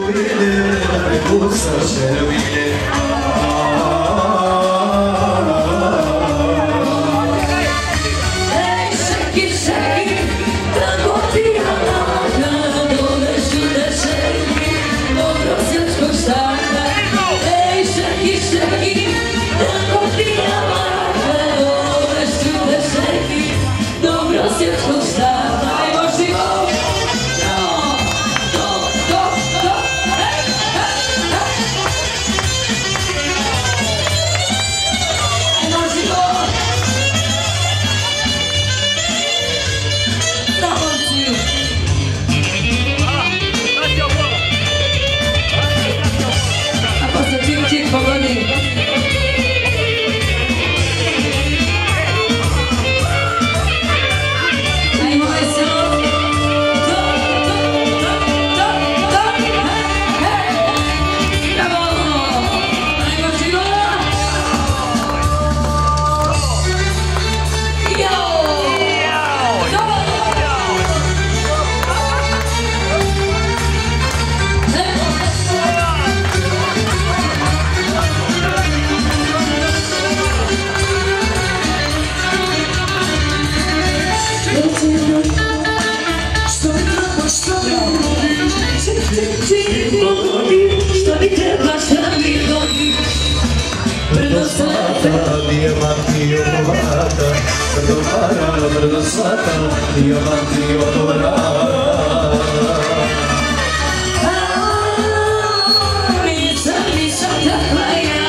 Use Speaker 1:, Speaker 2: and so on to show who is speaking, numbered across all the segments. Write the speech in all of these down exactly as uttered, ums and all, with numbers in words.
Speaker 1: heroine, da me pucaš heroine.
Speaker 2: Diamanti odolata, brdo para, brdo svata, diamanti odolata.
Speaker 3: Nisam, nisam takva ja,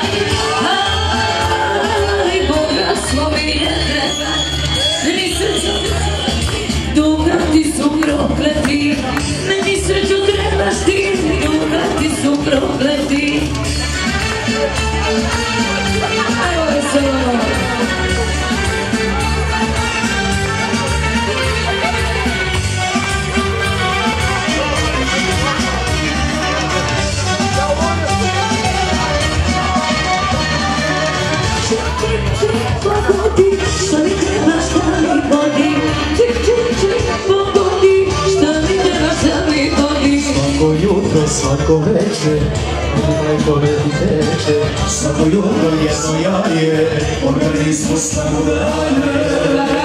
Speaker 3: aj, bogatstvo mi ne treba, ni sreću, dugati su prokleti, meni sreću trebaš ti, dugati su prokleti. Ajmo veselo! Pogodi, šta mi treba, šta mi vodi, čik, čik, čik, pogodi, šta mi treba, šta mi vodi.
Speaker 2: Svako jutro, svako večer, majko me ti teče, svako jutro jedno jaje, organizmu samo dalje.